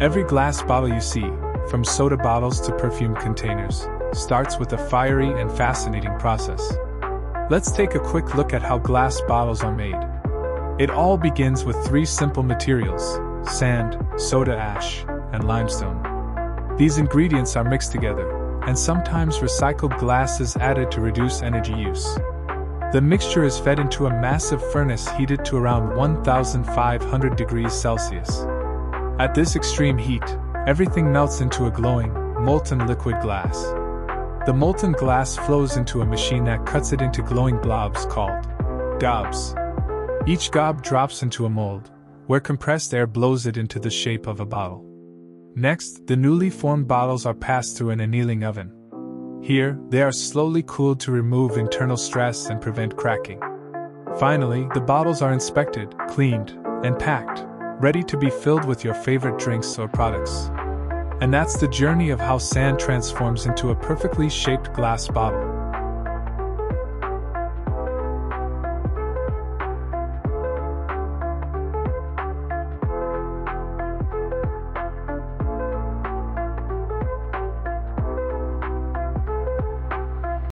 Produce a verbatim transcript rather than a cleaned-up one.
Every glass bottle you see, from soda bottles to perfume containers, starts with a fiery and fascinating process. Let's take a quick look at how glass bottles are made. It all begins with three simple materials: sand, soda ash, and limestone. These ingredients are mixed together, and sometimes recycled glass is added to reduce energy use. The mixture is fed into a massive furnace heated to around one thousand five hundred degrees Celsius. At this extreme heat, everything melts into a glowing, molten liquid glass. The molten glass flows into a machine that cuts it into glowing blobs called gobs. Each gob drops into a mold, where compressed air blows it into the shape of a bottle. Next, the newly formed bottles are passed through an annealing oven. Here, they are slowly cooled to remove internal stress and prevent cracking. Finally, the bottles are inspected, cleaned, and packed, ready to be filled with your favorite drinks or products. And that's the journey of how sand transforms into a perfectly shaped glass bottle.